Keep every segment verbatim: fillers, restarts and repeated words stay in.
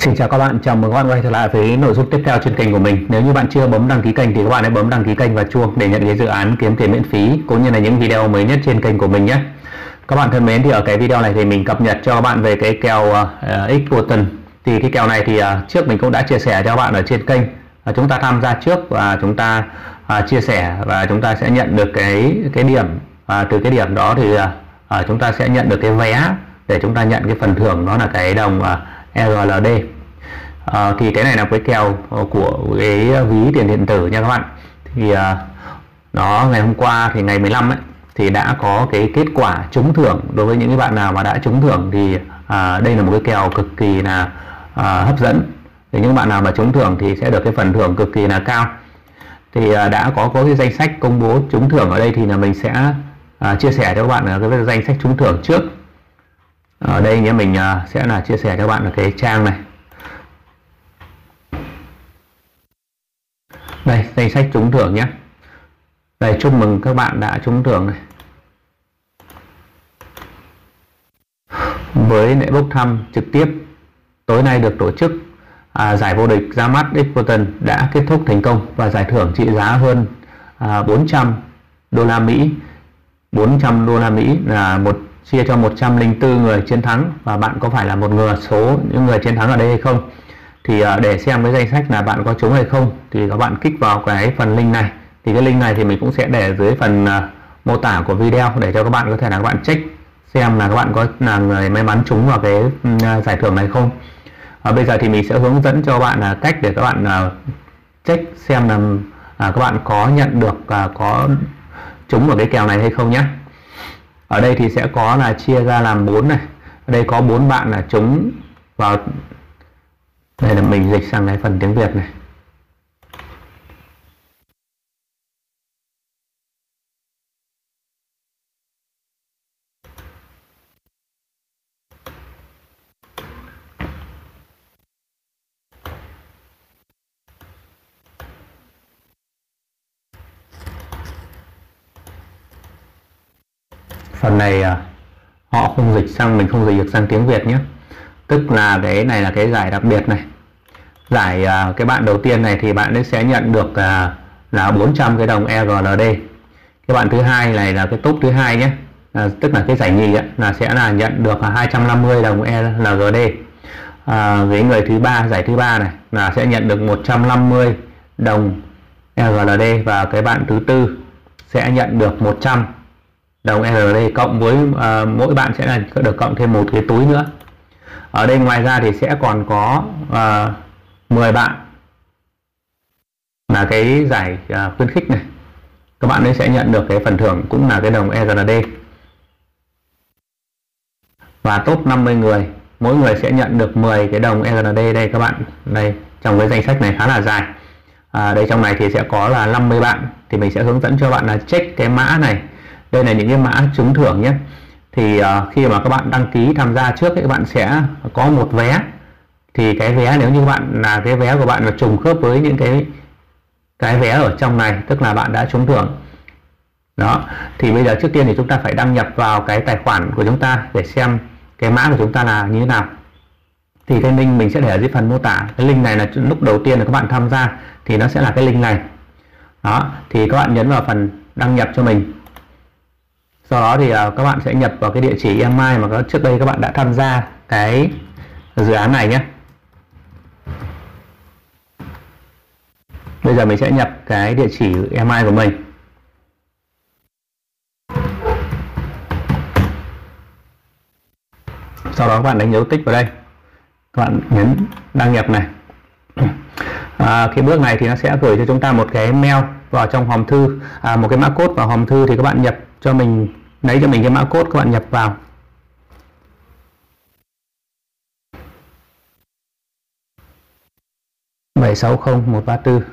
Xin chào các bạn, chào mừng các bạn quay trở lại với nội dung tiếp theo trên kênh của mình. Nếu như bạn chưa bấm đăng ký kênh thì các bạn hãy bấm đăng ký kênh và chuông để nhận cái dự án kiếm tiền miễn phí cũng như là những video mới nhất trên kênh của mình nhé. Các bạn thân mến, thì ở cái video này thì mình cập nhật cho các bạn về cái kèo uh, X-Button. Thì cái kèo này thì uh, trước mình cũng đã chia sẻ cho các bạn ở trên kênh. Uh, chúng ta tham gia trước và chúng ta uh, chia sẻ và chúng ta sẽ nhận được cái cái điểm. Uh, từ cái điểm đó thì uh, uh, chúng ta sẽ nhận được cái vé để chúng ta nhận cái phần thưởng, đó là cái đồng uh, e rờ lờ đê. À, thì cái này là cái kèo của cái ví tiền điện tử nha các bạn. Thì à, nó ngày hôm qua thì ngày mười lăm ấy, thì đã có cái kết quả trúng thưởng. Đối với những cái bạn nào mà đã trúng thưởng thì à, đây là một cái kèo cực kỳ là à, hấp dẫn. Thì những bạn nào mà trúng thưởng thì sẽ được cái phần thưởng cực kỳ là cao. Thì à, đã có có cái danh sách công bố trúng thưởng ở đây, thì là mình sẽ à, chia sẻ cho các bạn là cái danh sách trúng thưởng trước. Ở đây nhé, mình à, sẽ là chia sẻ cho các bạn là cái trang này. Đây, danh sách trúng thưởng nhé. Đây, chúc mừng các bạn đã trúng thưởng này. Với lễ bốc thăm trực tiếp tối nay được tổ chức, à, giải vô địch ra mắt X-Button đã kết thúc thành công và giải thưởng trị giá hơn à, bốn trăm đô la Mỹ. bốn trăm đô la Mỹ là một chia cho một trăm lẻ bốn người chiến thắng, và bạn có phải là một người số những người chiến thắng ở đây hay không? Thì để xem cái danh sách là bạn có trúng hay không thì các bạn kích vào cái phần link này. Thì cái link này thì mình cũng sẽ để dưới phần uh, mô tả của video để cho các bạn có thể là các bạn check xem là các bạn có là người may mắn trúng vào cái uh, giải thưởng này không. uh, Bây giờ thì mình sẽ hướng dẫn cho các bạn là uh, cách để các bạn uh, check xem là uh, các bạn có nhận được uh, có trúng vào cái kèo này hay không nhé. Ở đây thì sẽ có là chia ra làm bốn này. Ở đây có bốn bạn là trúng vào. Đây là mình dịch sang cái phần tiếng Việt này. Phần này họ không dịch sang, mình không dịch được sang tiếng Việt nhé. Tức là cái này là cái giải đặc biệt này. Giải uh, cái bạn đầu tiên này thì bạn ấy sẽ nhận được uh, là bốn trăm cái đồng e rờ lờ đê. Cái bạn thứ hai này là cái top thứ hai nhé. Uh, tức là cái giải nhì ấy, là sẽ là nhận được uh, hai trăm năm mươi đồng e rờ lờ đê. Uh, với người thứ ba, giải thứ ba này là sẽ nhận được một trăm năm mươi đồng e rờ lờ đê, và cái bạn thứ tư sẽ nhận được một trăm đồng e rờ lờ đê, cộng với uh, mỗi bạn sẽ là được cộng thêm một cái túi nữa. Ở đây ngoài ra thì sẽ còn có uh, mười bạn là cái giải uh, khuyến khích này. Các bạn ấy sẽ nhận được cái phần thưởng cũng là cái đồng e rờ lờ đê. Và top năm mươi người, mỗi người sẽ nhận được mười cái đồng e rờ lờ đê. Đây các bạn, đây trong cái danh sách này khá là dài. À, đây trong này thì sẽ có là năm mươi bạn. Thì mình sẽ hướng dẫn cho bạn là check cái mã này. Đây là những cái mã trúng thưởng nhé. Thì uh, khi mà các bạn đăng ký tham gia trước ấy, các bạn sẽ có một vé. Thì cái vé, nếu như các bạn là cái vé của bạn là trùng khớp với những cái cái vé ở trong này, tức là bạn đã trúng thưởng. Đó, thì bây giờ trước tiên thì chúng ta phải đăng nhập vào cái tài khoản của chúng ta để xem cái mã của chúng ta là như thế nào. Thì cái link mình sẽ để ở dưới phần mô tả. Cái link này là lúc đầu tiên là các bạn tham gia thì nó sẽ là cái link này. Đó, thì các bạn nhấn vào phần đăng nhập cho mình. Sau đó thì uh, các bạn sẽ nhập vào cái địa chỉ email mà trước đây các bạn đã tham gia cái dự án này nhé. Bây giờ mình sẽ nhập cái địa chỉ email của mình. Sau đó các bạn đánh dấu tích vào đây. Các bạn nhấn đăng nhập này. À, cái bước này thì nó sẽ gửi cho chúng ta một cái mail vào trong hòm thư, à, một cái mã code vào hòm thư. Thì các bạn nhập cho mình, lấy cho mình cái mã code, các bạn nhập vào. bảy sáu không một ba tư.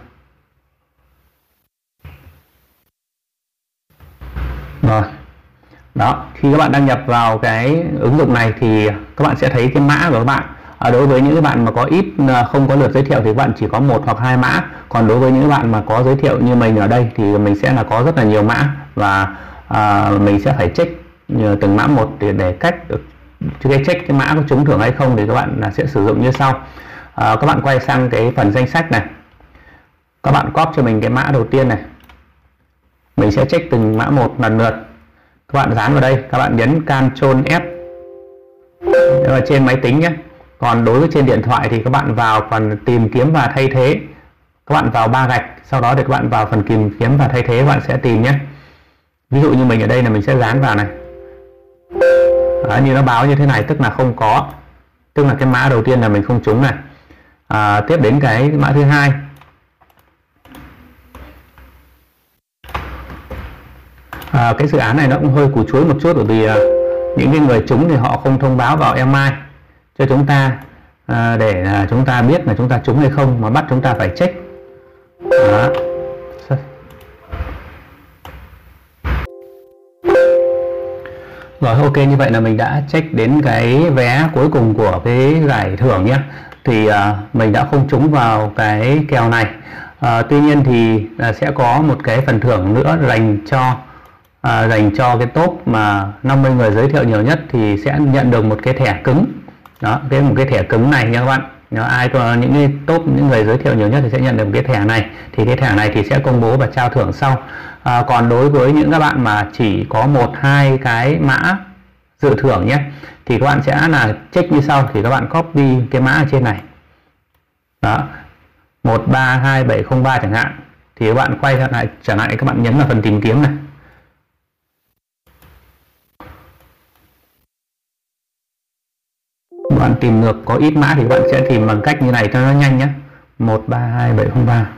Rồi. Đó, khi các bạn đăng nhập vào cái ứng dụng này thì các bạn sẽ thấy cái mã của các bạn. À, đối với những bạn mà có ít, không có lượt giới thiệu thì các bạn chỉ có một hoặc hai mã. Còn đối với những bạn mà có giới thiệu như mình ở đây thì mình sẽ là có rất là nhiều mã, và à, mình sẽ phải check từng mã một để, để cách được cái check cái mã có trúng thưởng hay không thì các bạn là sẽ sử dụng như sau. À, các bạn quay sang cái phần danh sách này, các bạn copy cho mình cái mã đầu tiên này, mình sẽ check từng mã một lần lượt, các bạn dán vào đây, các bạn nhấn Ctrl F ở trên máy tính nhé. Còn đối với trên điện thoại thì các bạn vào phần tìm kiếm và thay thế, các bạn vào ba gạch, sau đó thì các bạn vào phần tìm kiếm và thay thế, các bạn sẽ tìm nhé. Ví dụ như mình ở đây là mình sẽ dán vào này. Đó, như nó báo như thế này tức là không có, tức là cái mã đầu tiên là mình không trúng này. À, tiếp đến cái mã thứ hai, à, cái dự án này nó cũng hơi củ chuối một chút, bởi vì à, những cái người trúng thì họ không thông báo vào email cho chúng ta à, để à, chúng ta biết là chúng ta trúng hay không, mà bắt chúng ta phải check. Đó. Rồi, ok, như vậy là mình đã check đến cái vé cuối cùng của cái giải thưởng nhé. Thì à, mình đã không trúng vào cái kèo này. À, tuy nhiên thì à, sẽ có một cái phần thưởng nữa dành cho à, dành cho cái top mà năm mươi người giới thiệu nhiều nhất thì sẽ nhận được một cái thẻ cứng. Đó, cái một cái thẻ cứng này nha các bạn. Nếu ai có những cái top những người giới thiệu nhiều nhất thì sẽ nhận được một cái thẻ này. Thì cái thẻ này thì sẽ công bố và trao thưởng sau. À, còn đối với những các bạn mà chỉ có một hai cái mã dự thưởng nhé, thì các bạn sẽ là check như sau. Thì các bạn copy cái mã ở trên này, đó, một ba hai bảy không ba chẳng hạn, thì các bạn quay lại trở lại, các bạn nhấn vào phần tìm kiếm này. Các bạn tìm được có ít mã thì các bạn sẽ tìm bằng cách như này cho nó nhanh nhé. Một ba hai bảy không ba.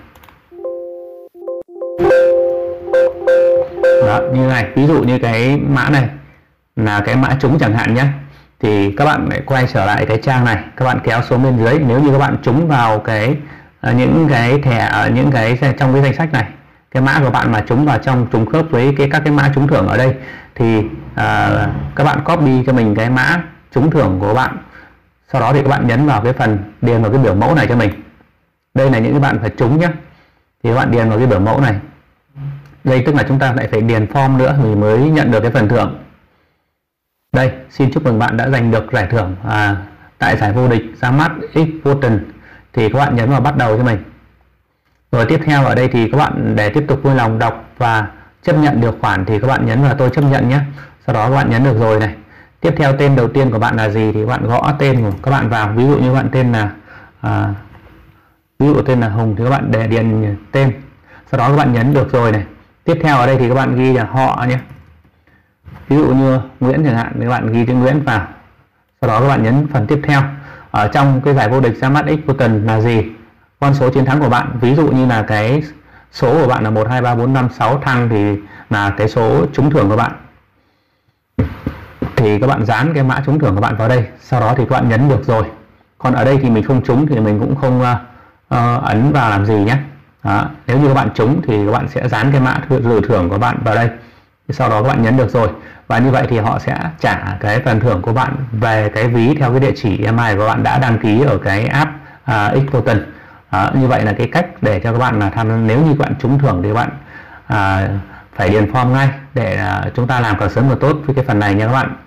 Đó, như này, ví dụ như cái mã này là cái mã trúng chẳng hạn nhé, thì các bạn lại quay trở lại cái trang này, các bạn kéo xuống bên dưới. Nếu như các bạn trúng vào cái những cái thẻ ở những cái trong cái danh sách này, cái mã của bạn mà trúng vào trong trùng khớp với cái các cái mã trúng thưởng ở đây, thì à, các bạn copy cho mình cái mã trúng thưởng của bạn, sau đó thì các bạn nhấn vào cái phần điền vào cái biểu mẫu này cho mình. Đây là những cái bạn phải trúng nhé, thì các bạn điền vào cái biểu mẫu này. Đây tức là chúng ta lại phải điền form nữa thì mới nhận được cái phần thưởng. Đây, xin chúc mừng bạn đã giành được giải thưởng à, tại giải vô địch ra mắt X Voten. Thì các bạn nhấn vào bắt đầu cho mình. Rồi tiếp theo ở đây thì các bạn để tiếp tục vui lòng đọc và chấp nhận điều khoản thì các bạn nhấn vào tôi chấp nhận nhé. Sau đó các bạn nhấn được rồi này. Tiếp theo tên đầu tiên của bạn là gì thì các bạn gõ tên của các bạn vào. Ví dụ như bạn tên là à, ví dụ tên là Hùng thì các bạn để điền tên. Sau đó các bạn nhấn được rồi này. Tiếp theo ở đây thì các bạn ghi là họ nhé. Ví dụ như Nguyễn chẳng hạn, các bạn ghi chữ Nguyễn vào. Sau đó các bạn nhấn phần tiếp theo. Ở trong cái giải vô địch ra mắt X Voten là gì? Con số chiến thắng của bạn, ví dụ như là cái số của bạn là một hai ba bốn năm sáu, thăng thì là cái số trúng thưởng của bạn. Thì các bạn dán cái mã trúng thưởng của bạn vào đây. Sau đó thì các bạn nhấn được rồi. Còn ở đây thì mình không trúng thì mình cũng không uh, uh, ấn vào làm gì nhé. Đó. Nếu như các bạn trúng thì các bạn sẽ dán cái mã dự thưởng của bạn vào đây. Sau đó các bạn nhấn được rồi. Và như vậy thì họ sẽ trả cái phần thưởng của bạn về cái ví theo cái địa chỉ email của bạn đã đăng ký ở cái app uh, X Voten. Đó, như vậy là cái cách để cho các bạn là tham, nếu như các bạn trúng thưởng thì các bạn à, phải điền form ngay để à, chúng ta làm càng sớm càng tốt với cái phần này nha các bạn.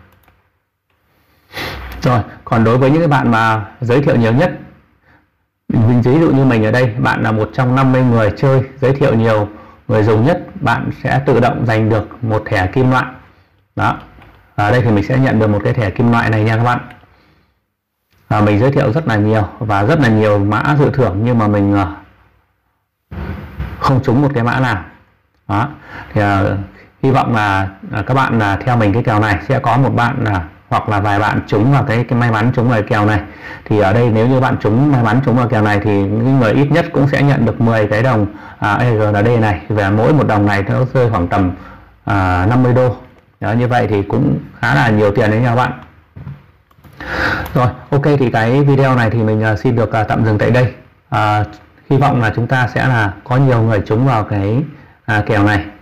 Rồi, còn đối với những cái bạn mà giới thiệu nhiều nhất, mình ví dụ như mình ở đây, bạn là một trong năm mươi người chơi giới thiệu nhiều người dùng nhất, bạn sẽ tự động giành được một thẻ kim loại. Đó, ở đây thì mình sẽ nhận được một cái thẻ kim loại này nha các bạn. À, mình giới thiệu rất là nhiều và rất là nhiều mã dự thưởng nhưng mà mình uh, không trúng một cái mã nào. Đó. Thì uh, hy vọng là uh, các bạn là uh, theo mình cái kèo này sẽ có một bạn là uh, hoặc là vài bạn trúng vào cái, cái may mắn trúng vào kèo này. Thì ở đây nếu như bạn trúng may mắn trúng vào kèo này thì những người ít nhất cũng sẽ nhận được mười cái đồng uh, e rờ en đê này, và mỗi một đồng này nó rơi khoảng tầm uh, năm mươi đô. Đó, như vậy thì cũng khá là nhiều tiền đấy nha các bạn. Rồi, ok, thì cái video này thì mình uh, xin được uh, tạm dừng tại đây. Uh, hy vọng là chúng ta sẽ là có nhiều người trúng vào cái uh, kèo này.